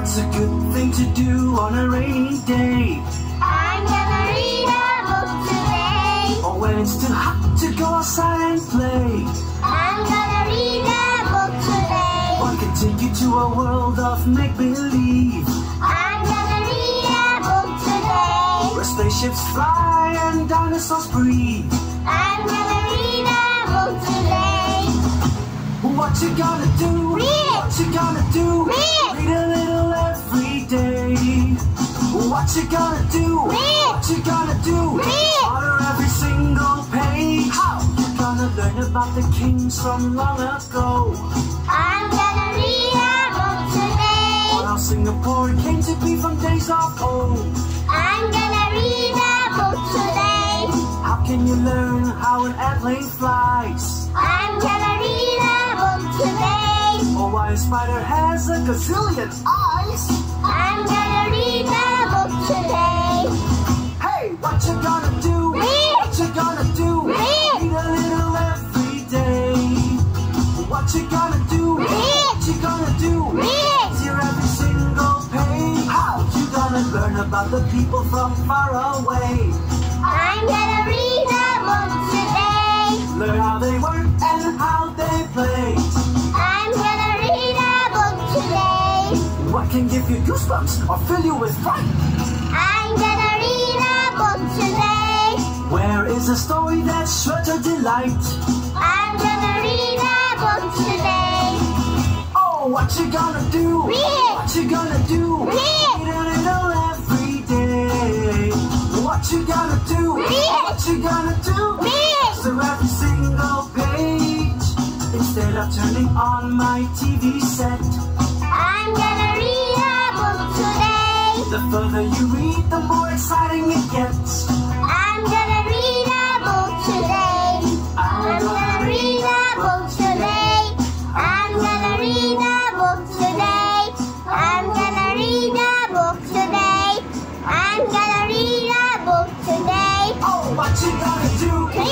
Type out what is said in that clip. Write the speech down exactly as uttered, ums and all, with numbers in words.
What's a good thing to do on a rainy day? I'm gonna read a book today. Or when it's too hot to go outside and play? I'm gonna read a book today. One can take you to a world of make-believe, I'm gonna read a book today. where spaceships fly and dinosaurs breathe. I'm gonna read a book today. What you gonna do? Read. What you gonna do? Read. Read a little every day. What you gonna do? Read. What you gonna do? Read. Order every single page. How? You're gonna learn about the kings from long ago. I'm gonna read a book today. On how Singapore came to be from days of old. I'm gonna read a book today. How can you learn how an airplane flies? I'm gonna read a book today. Or why a spider has a gazillion eyes? I'm gonna read a book today. Hey, what you gonna do? Read. What you gonna do? Read. Read a little every day. What you gonna do? Read. What you gonna do? Read. Hear every single page. How you gonna learn about the people from far away? I'm gonna read a book today. Learn how they work and how they play. I'm gonna read a book today. What can give you goosebumps or fill you with fright? I'm gonna read a book today. Where is a story that's sure to delight? I'm gonna read a book today. Oh, what you gonna do? Read. What you gonna do? Read. Read a little every day. What you gonna do? Read. What you gonna do? Read. So every single page, instead of turning on my T V set. I'm gonna read a book today. The further you read, the more exciting it gets. I'm gonna read a book today. I'm gonna read a book today. I'm gonna read a book today. I'm gonna read a book today. I'm gonna read a book today. Oh, what you gonna do?